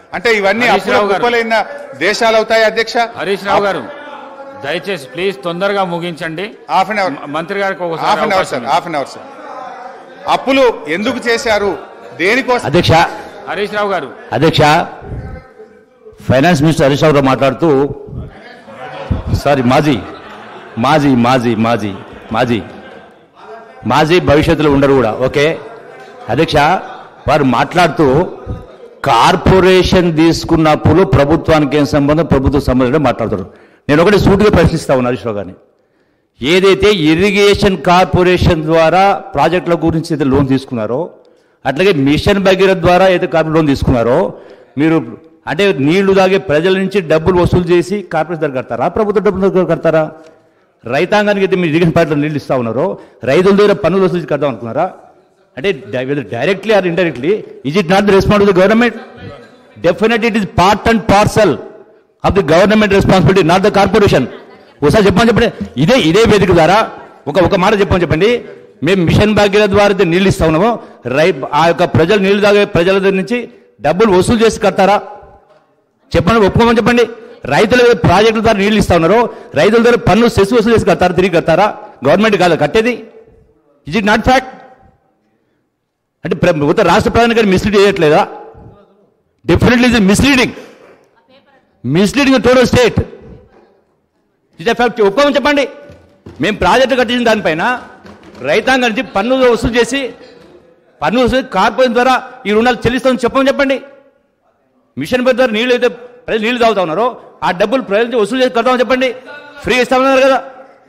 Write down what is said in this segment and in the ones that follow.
అంటే ఇవన్నీ అప్పులైన దేశాలు అవుతాయి అధ్యక్ష. హరీష్ రావు గారు దయచేసి ప్లీజ్ తొందరగా ముగించండి. హాఫ్ అన్ అవర్ మంత్రి గారికి హాఫ్ అన్ అవర్ సార్. అప్పులు ఎందుకు చేశారు, దేనికోసం? అధ్యక్ష హరీష్ రావు గారు. అధ్యక్ష, ఫైనాన్స్ మినిస్టర్ హరీష్ రావు గారు మాట్లాడుతూ సారీ మాజీ మాజీ మాజీ మాజీ మాజీ మాజీ భవిష్యత్తులో ఉండరు కూడా. ఓకే అధ్యక్ష, వారు మాట్లాడుతూ కార్పొరేషన్ తీసుకున్న అప్పులు ప్రభుత్వానికి ఏం సంబంధం, ప్రభుత్వ సంబంధం మాట్లాడుతారు. నేను ఒకటి సూటిగా ప్రశ్నిస్తా ఉన్నాను హరీష్ రావు గారిని. ఏదైతే ఇరిగేషన్ కార్పొరేషన్ ద్వారా ప్రాజెక్టుల గురించి అయితే లోన్ తీసుకున్నారో, అట్లాగే మిషన్ భగీరథ ద్వారా అయితే కార్పొరేట్ లోన్ తీసుకున్నారో, మీరు అంటే నీళ్లు తాగే ప్రజల నుంచి డబ్బులు వసూలు చేసి కార్పొరేషన్ దగ్గర కడతారా, ప్రభుత్వ డబ్బుల దగ్గర కడతారా? రైతాంగానికి అయితే మీరు ఇరిగేషన్ పార్టీలో నీళ్ళు ఇస్తా ఉన్నారో, రైతుల దగ్గర పన్నులు వసూలు చేసి కడదాం అనుకున్నారా? అంటే directly or indirectly is it not the responsibility of the government? Definitely it is part and parcel of the government responsibility, not the corporation. ఒకసారి చెప్పండి. ఇదే వేదిక ద్వారా ఒక మాట చెప్పండి. మేము మిషన్ భాగ్యత ద్వారా నీళ్ళు ఇస్తా ఉన్నాము, ఆ యొక్క ప్రజలు నీళ్లు తాగే ప్రజల దగ్గర నుంచి డబ్బులు వసూలు చేసి కడతారా? చెప్పండి, ఒప్పుకోమని చెప్పండి. రైతుల ప్రాజెక్టుల ద్వారా నీళ్లు ఇస్తా ఉన్నారు, రైతుల దగ్గర పన్ను సెస్ వసూలు చేసి కడతారా, తిరిగి కడతారా? గవర్నమెంట్ కాదు కట్టేది. Is it not fact? అంటే ప్రభుత్వ రాష్ట్ర ప్రధాని గారు మిస్లీడ్ చేయట్లేదా? Definitely is misleading total state. It fact, ఒప్పుకోమని చెప్పండి. మేము ప్రాజెక్టు కట్టించిన దానిపైన రైతాంగం నుంచి పన్ను వసూలు చేసి కార్పొరేషన్ ద్వారా ఈ రుణాలు చెల్లిస్తామని చెప్పండి. మిషన్ భగీరథ ద్వారా నీళ్ళు అయితే ప్రజలు నీళ్లు తాగుతా ఉన్నారో ఆ డబ్బులు ప్రజల నుంచి వసూలు చేసి కడతామని చెప్పండి. ఫ్రీ ఇస్తామన్నారు కదా.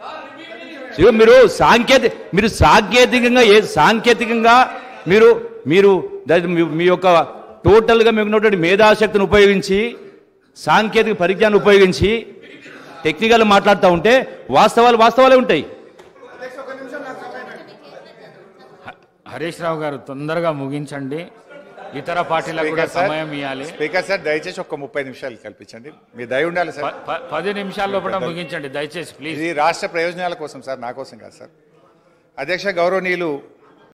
మీరు సాంకేతికంగా మీరు మీ యొక్క టోటల్గా మీకు ఉన్నటువంటి మేధాశక్తిని ఉపయోగించి, సాంకేతిక పరిజ్ఞానం ఉపయోగించి టెక్నికల్ మాట్లాడుతూ ఉంటే వాస్తవాలే ఉంటాయి. హరీష్ రావు గారు తొందరగా ముగించండి, ఇతర పార్టీలకు కూడా సమయం ఇవ్వాలి. స్పీకర్ సార్ దయచేసి ఒక 30 నిమిషాలు కల్పించండి, మీ దయ ఉండాలి సార్. 10 నిమిషాల లోపల ముగించండి దయచేసి ప్లీజ్. ఇది రాష్ట్ర ప్రయోజనాల కోసం సార్, నా కోసం కాదు సార్. అధ్యక్ష గౌరవనీయులు